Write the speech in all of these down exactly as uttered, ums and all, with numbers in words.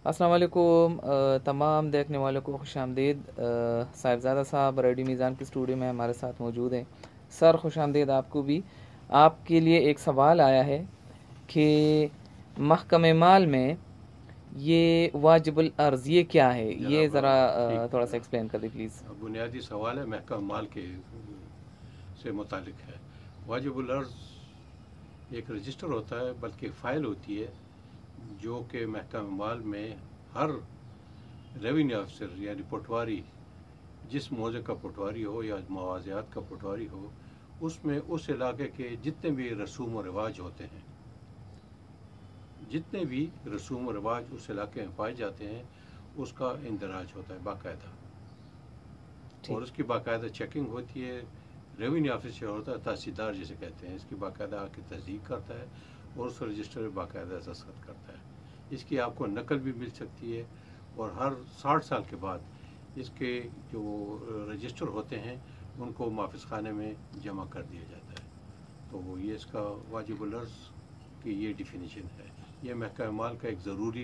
السلام علیکم تمام دیکھنے والوں کو خوش آمدید. صاحبزادہ صاحب ریڈیو میزان کے اسٹوڈیو میں ہمارے ساتھ موجود ہیں. سر خوش آمدید آپ کو بھی. آپ کے لیے ایک سوال آیا ہے کہ محکمہ مال میں یہ واجب الارض یہ کیا ہے, یہ ذرا تھوڑا سا ایکسپلین کر دیں پلیز. بنیادی سوال ہے محکمہ مال کے سے متعلق ہے. واجب الارض ایک رجسٹر ہوتا ہے, بلکہ فائل ہوتی ہے جو کہ محکمہ مال میں ہر ریونیو افسر یعنی پٹواری, جس موضوع کا پٹواری ہو یا مواضعات کا پٹواری ہو, اس میں اس علاقے کے جتنے بھی رسوم و رواج ہوتے ہیں, جتنے بھی رسوم و رواج اس علاقے میں پائے جاتے ہیں, اس کا اندراج ہوتا ہے باقاعدہ, اور اس کی باقاعدہ چیکنگ ہوتی ہے. ریونیو آفیسر ہوتا ہے تحصیلدار جسے کہتے ہیں, اس کی باقاعدہ آ کے تصدیق کرتا ہے اور اس رجسٹر میں باقاعدہ دستخط کرتا ہے. اس کی آپ کو نقل بھی مل سکتی ہے, اور ہر ساٹھ سال کے بعد اس کے جو رجسٹر ہوتے ہیں ان کو محافظ خانے میں جمع کر دیا جاتا ہے. تو وہ یہ اس کا واجب الارض کی یہ ڈیفینیشن ہے. یہ محکمہ مال کا ایک ضروری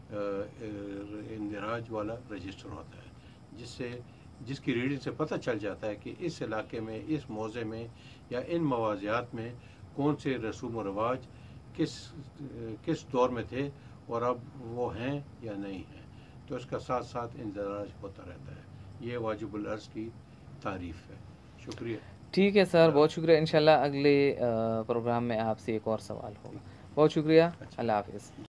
اندراج والا رجسٹر ہوتا ہے, جس سے جس کی ریڈنگ سے پتہ چل جاتا ہے کہ اس علاقے میں, اس موضع میں یا ان مواضعات میں کون سے رسوم و رواج کس کس دور میں تھے اور اب وہ ہیں یا نہیں ہیں. تو اس کا ساتھ ساتھ اندراج ہوتا رہتا ہے. یہ واجب الارض کی تعریف ہے. شکریہ. ٹھیک ہے سر, بہت شکریہ. انشاءاللہ اگلے پروگرام میں آپ سے ایک اور سوال ہوگا. بہت شکریہ. اللہ حافظ.